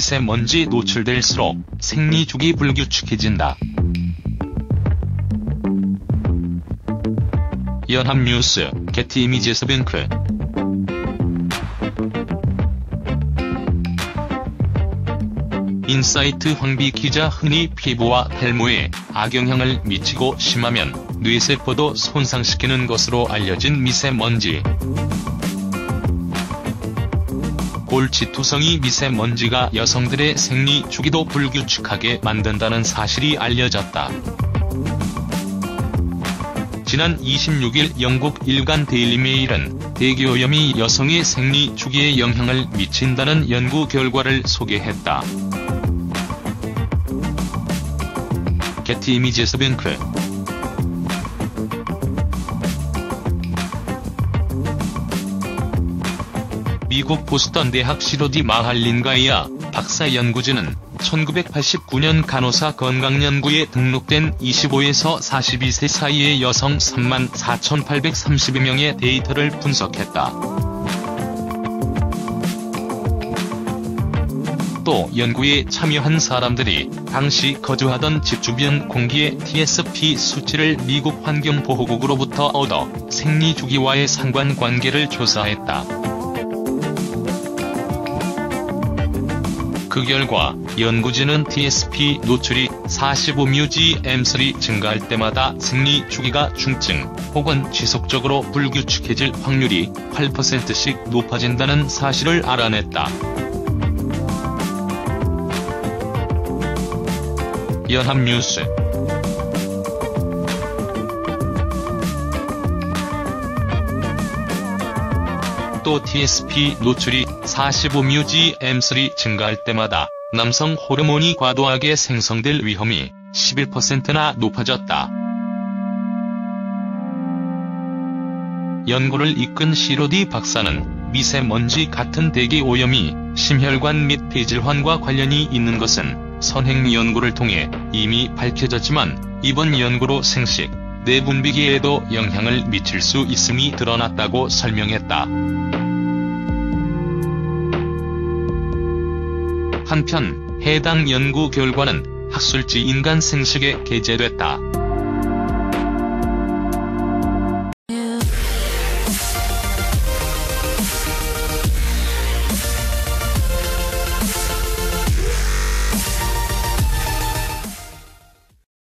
미세먼지 노출될수록 생리주기 불규칙해진다. 연합뉴스, 게티 이미지스뱅크. 인사이트 황비 기자. 흔히 피부와 탈모에 악영향을 미치고 심하면 뇌세포도 손상시키는 것으로 알려진 미세먼지. 골치투성이 미세먼지가 여성들의 생리 주기도 불규칙하게 만든다는 사실이 알려졌다. 지난 26일 영국 일간 데일리메일은 대기오염이 여성의 생리 주기에 영향을 미친다는 연구 결과를 소개했다. 게티 이미지스뱅크. 미국 보스턴 대학 시로디 마할린가이아 박사 연구진은 1989년 간호사 건강연구에 등록된 25에서 42세 사이의 여성 34,832명의 데이터를 분석했다. 또 연구에 참여한 사람들이 당시 거주하던 집 주변 공기의 TSP 수치를 미국 환경보호국으로부터 얻어 생리주기와의 상관관계를 조사했다. 그 결과 연구진은 TSP 노출이 45μg/m3 증가할 때마다 생리주기가 중증 혹은 지속적으로 불규칙해질 확률이 8%씩 높아진다는 사실을 알아냈다. 연합뉴스. 또 TSP 노출이 45μg/m3 증가할 때마다 남성 호르몬이 과도하게 생성될 위험이 11%나 높아졌다. 연구를 이끈 시로디 박사는 미세먼지 같은 대기 오염이 심혈관 및 폐질환과 관련이 있는 것은 선행 연구를 통해 이미 밝혀졌지만 이번 연구로 생식, 내분비계에도 영향을 미칠 수 있음이 드러났다고 설명했다. 한편 해당 연구 결과는 학술지 인간 생식에 게재됐다.